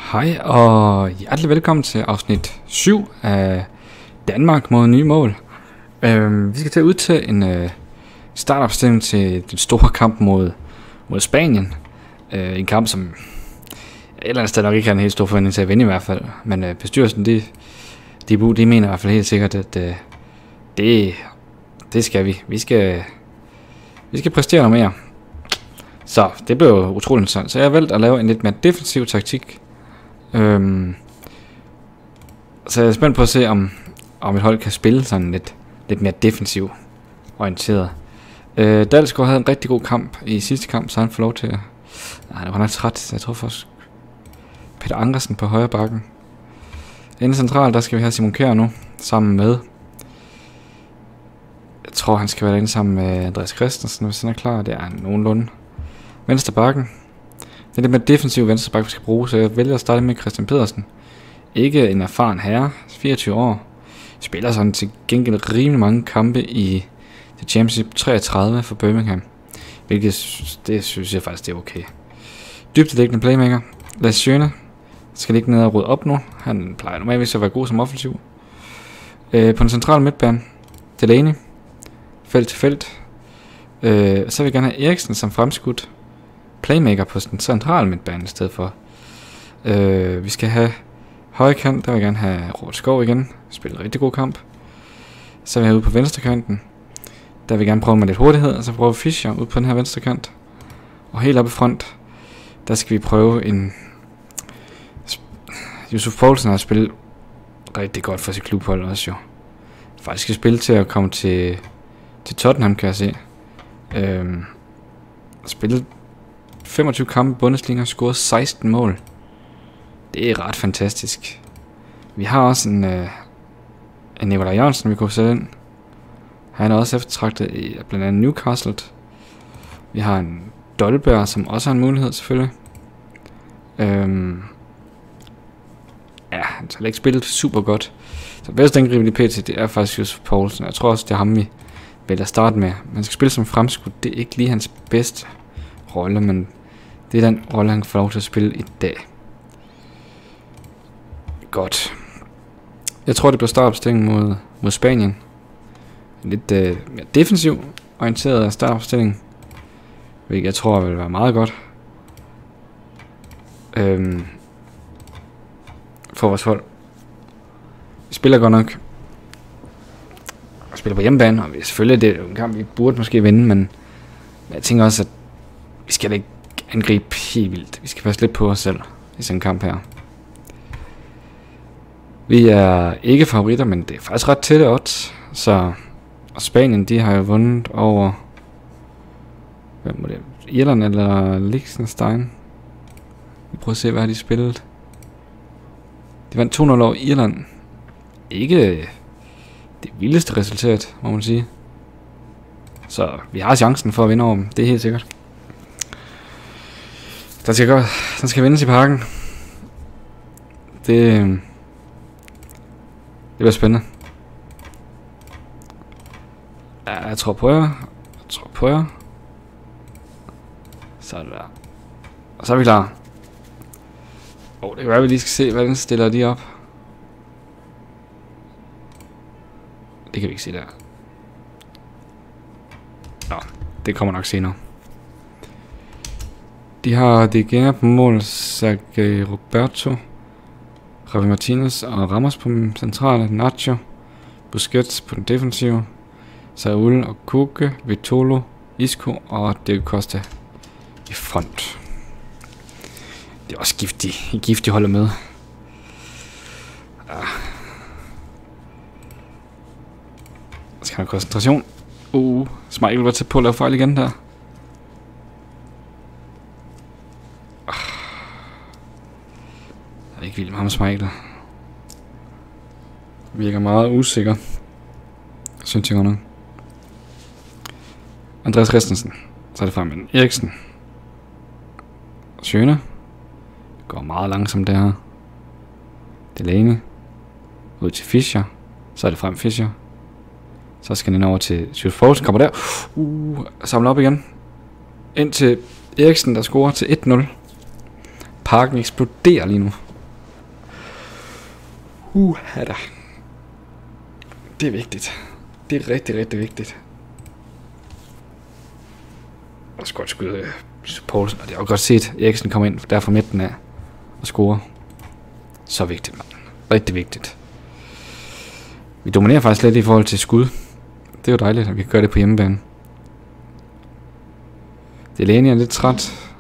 Hej og hjertelig velkommen til afsnit 7 af Danmark mod nye mål. Vi skal til at udtage en startopstilling til den store kamp mod Spanien. En kamp, som et eller andet sted nok ikke har en helt stor forventning til at vinde i hvert fald. Men bestyrelsen, de mener i hvert fald helt sikkert, at det skal vi. Vi skal præstere noget mere. Så det blev utroligt interessant. Så jeg har valgt at lave en lidt mere defensiv taktik. Så jeg er spændt på at se, om et hold kan spille sådan lidt mere defensiv orienteret. Dalsgaard havde en rigtig god kamp i sidste kamp, så han får lov til at... Nej, det var nok træt, så jeg tror først Peter Ankersen på højre bakken. Inde centralt, der skal vi have Simon Kjær nu, sammen med... Jeg tror, han skal være inde sammen med Andreas Christensen, hvis han er klar. Det er nogenlunde. Venstre bakken. Det er lidt mere defensiv venstre bakke, vi skal bruge, så jeg vælger at starte med Christian Pedersen. Ikke en erfaren herre, 24 år. Spiller sådan til gengæld rimelig mange kampe i The Championship 33 for Birmingham. Hvilket, det synes jeg faktisk, det er okay. Dybdeliggende playmaker. Lasse Schöne skal ligge ned og rydde op nu. Han plejer normalvis at være god som offensiv. På den centrale midtbane. Delaney. Felt til felt. Så vil jeg gerne have Eriksen som fremskudt playmaker på den centrale midtbane i stedet for. Vi skal have højre kant, der vil jeg gerne have Robert Skov igen. Spiller en rigtig god kamp. Så vil jeg ude på venstre kanten. Der vil jeg gerne prøve med lidt hurtighed, og så prøve Fischer ud på den her venstre kant. Og helt oppe i front, der skal vi prøve en... Yusuf Poulsen har spillet rigtig godt for sit klubhold også jo. Faktisk skal spille til at komme til Tottenham, kan jeg se. Spillet 25 kampe i Bundesliga og scoret 16 mål. Det er ret fantastisk. Vi har også en Nikolaj Jørgensen, vi kunne sætte ind. Han er også eftertragtet i blandt andet Newcastle. Vi har en Dolberg, som også har en mulighed selvfølgelig. Ja, han har ikke spillet super godt. Så bedst angribelige PT, det er faktisk Josef Poulsen. Jeg tror også, det er ham, vi vælger at starte med. Man skal spille som fremskudt. Det er ikke lige hans bedste rolle, men det er den rolle, han får lov til at spille i dag. Godt. Jeg tror, det bliver startopstilling mod Spanien. Lidt mere defensiv orienteret startopstilling, hvilket jeg tror vil være meget godt for vores hold. Vi spiller godt nok. Vi spiller på hjemmebane, og selvfølgelig det er en kamp, vi burde måske vinde, men jeg tænker også, at vi skal ikke angribe helt vildt. Vi skal passe lidt på os selv i sådan en kamp her. Vi er ikke favoritter, men det er faktisk ret tætte odds. Så og Spanien, de har jo vundet over... Hvem var det? Irland eller Liechtenstein? Vi prøver at se, hvad de spillet. De vandt 2-0 over Irland. Ikke det vildeste resultat, må man sige. Så vi har chancen for at vinde over dem. Det er helt sikkert. Den skal vindes i parken. Det bliver spændende. Ja, jeg tror på jer. Så er det der. Og så er vi klar. Det kan være, at vi lige skal se, hvordan stiller de op. Det kan vi ikke se der. Nå, det kommer nok senere. De har De Gea på mål, Sergio Roberto, Javi Martinez og Ramos på den centrale, Nacho, Busquets på den defensive, Saúl og Koke, Vitolo, Isco og Diego Costa i front. Det er også giftig holder med. Skal have koncentration. Schmeichel var tæt på at lave fejl igen der. Jeg er ikke vild med ham, Schmeichel. Virker meget usikker, synes jeg godt nok. Andreas Christensen. Så er det frem med Eriksen. Schöne. Går meget langsomt der her. Delaney. Ud til Fischer. Så er det frem Fischer. Så skal den over til Sjøs Poulsen. Kommer der. Samler op igen. Ind til Eriksen, der scorer til 1-0. Parken eksploderer lige nu. Da. Det er vigtigt. Det er rigtig, rigtig vigtigt. Jeg skal godt skyde Poulsen, og det har jo godt set, Eriksen kommer ind der fra midten af og scorer. Så vigtigt, mand. Rigtig vigtigt. Vi dominerer faktisk lidt i forhold til skud. Det er jo dejligt, at vi kan gøre det på hjemmebane. Delaney er lidt træt.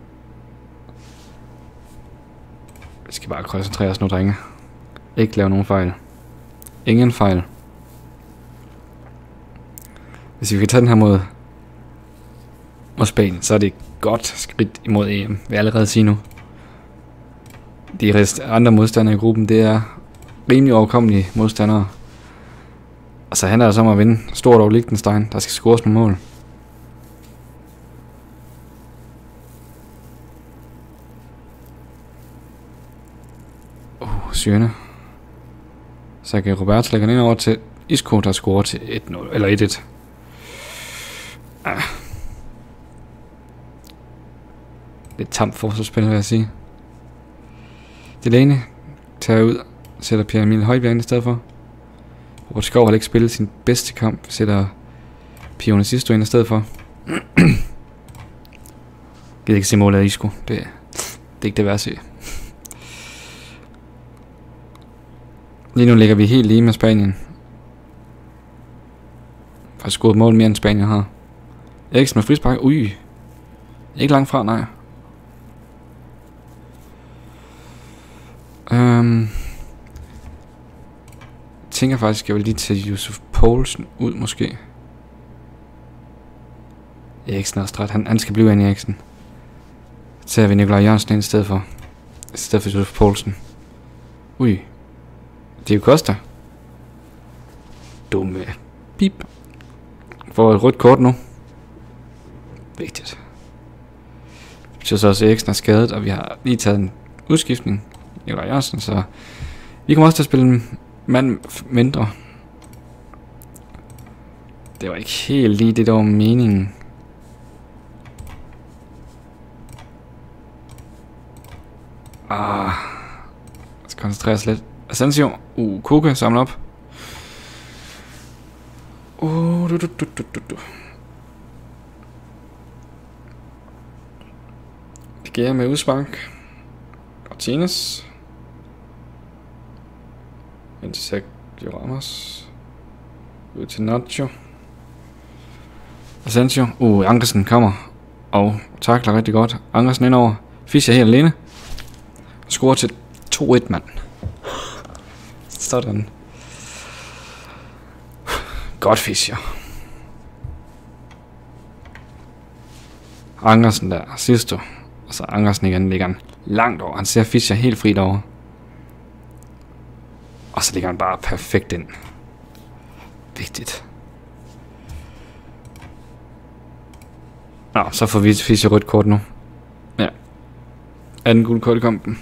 Vi skal bare koncentrere os nu, drenge. Ikke lave nogen fejl. Ingen fejl. Hvis vi kan tage den her mod Spanien, så er det et godt skridt imod EM. Vil jeg allerede sige nu. De andre modstandere i gruppen, det er rimelig overkommelige modstandere. Og så handler det altså om at vinde stort over Liechtenstein. Der skal scores med mål. Syrene. Så kan Roberto lægge den ind over til Isco, der scorer til 1-0, eller 1-1. Lidt tamt forsvarsspil, vil jeg sige. Delaney tager ud, sætter Pierre Emil Højbjerg ind i stedet for. Robert Skov har ikke spillet sin bedste kamp, sætter Pione Sisto ind i stedet for. Gider ikke se målet af Isco. Det er ikke det værd at se. Lige nu ligger vi helt lige med Spanien. Faktisk scoret mål mere end Spanien har. Eriksen med frispark. Ui. Ikke langt fra, nej. Tænker faktisk, at jeg vil lige tage Josef Poulsen ud, måske. Eriksen er stræt. Han skal blive en Eriksen. Så tager vi Nikolaj Jørgensen ind i stedet for. I stedet for Josef Poulsen. Ui. Diego Costa. Dumme. Pip. Får et rødt kort nu. Vigtigt. Det betyder så også, at Eriksen er skadet, og vi har lige taget en udskiftning. Nikolaj Jørgensen, så vi kommer også til at spille en mand mindre. Det var ikke helt lige det, der var meningen. Jeg skal koncentrere os lidt. Asensio. Koke samler op. Det giver med udspark. Martinez. Ind til Sergio Ramos. Ud til Nacho. Asensio. Ankersen kommer. Og takler rigtig godt. Ankersen indover. Fischer helt alene. Scorer til 2-1, mand. Sådan. Godt Fischer. Ankersen der. Sidste. Og så Ankersen igen ligger han langt over. Han ser Fischer helt frit over. Og så ligger han bare perfekt ind. Vigtigt. Nå, så får vi Fischer rødt kort nu. Ja. Anden gule kort i kampen.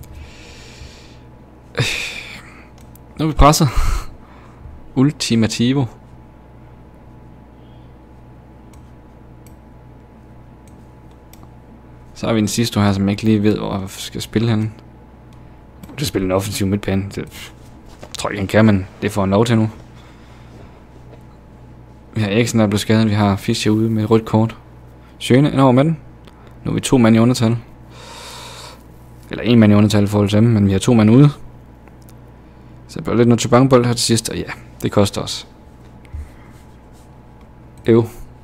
Nu er vi presset. Ultimativo. Så har vi en sidste her, som ikke lige ved, hvor jeg skal spille henne. Det spiller en offensiv midtbane. Det tror jeg ikke, han kan, men det får han lov til nu. Vi har Eriksen, der er blevet skadet. Vi har Fischer ude med et rødt kort. Schöne ind over med den. Nu er vi 2 mand i undertal. Eller 1 mand i undertal i forhold til dem, men vi har 2 mand ude. Så det bliver lidt noget til bankbold her til sidst, og ja, det koster os. Nu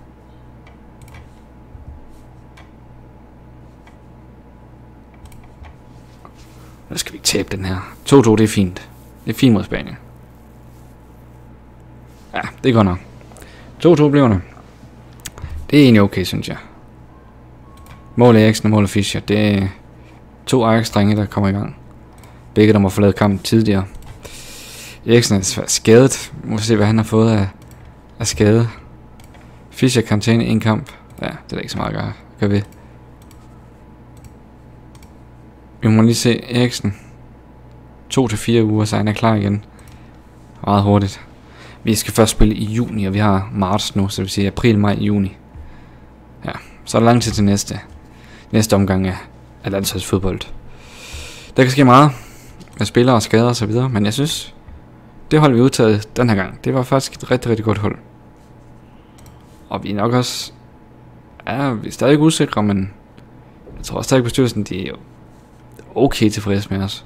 skal vi ikke tabe den her. 2-2, det er fint. Det er fint mod Spanien. Ja, det går nok. 2-2 bliver det. Det er egentlig okay, synes jeg. Mål af Eriksen og mål af Fischer. Det er 2 Ajax-drenge, der kommer i gang. Begge der må forlade kampen tidligere. Eriksen er skadet. Vi må se, hvad han har fået af skade. Fischer karantæne 1 kamp. Ja, det er da ikke så meget at gøre ved. Vi må lige se Eriksen. 2 til 4 uger, så han er klar igen. Meget hurtigt. Vi skal først spille i juni, og vi har marts nu, så det vil sige april, maj, juni. Ja, så er der lang tid til næste omgang af landsholdsfodbold. Der kan ske meget. med spillere og skader og så videre. Men jeg synes, det hold vi udtaget den her gang, det var faktisk et rigtig, rigtig godt hold. Og vi er nok også, ja, vi er stadig usikre, men jeg tror også stadig bestyrelsen, de er okay tilfredse med os.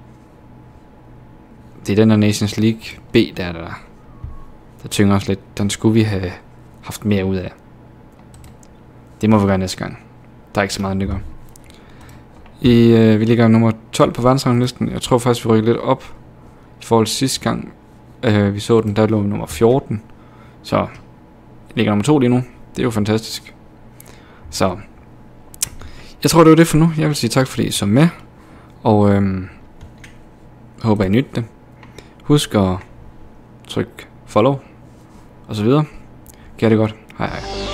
Det er den der Nations League B, der tynger os lidt. Den skulle vi have haft mere ud af. Det må vi gøre næste gang. Der er ikke så meget nyt. Vi ligger nummer 12 på verdensranglisten. Jeg tror faktisk, vi rykker lidt op i forhold til sidste gang. Vi så den, der lå nummer 14. Så vi ligger nummer 2 lige nu. Det er jo fantastisk. Så jeg tror, det var det for nu. Jeg vil sige tak, fordi I så med. Og håber, I nytte det. Husk at trykke follow og så videre. Gør det godt. Hej hej.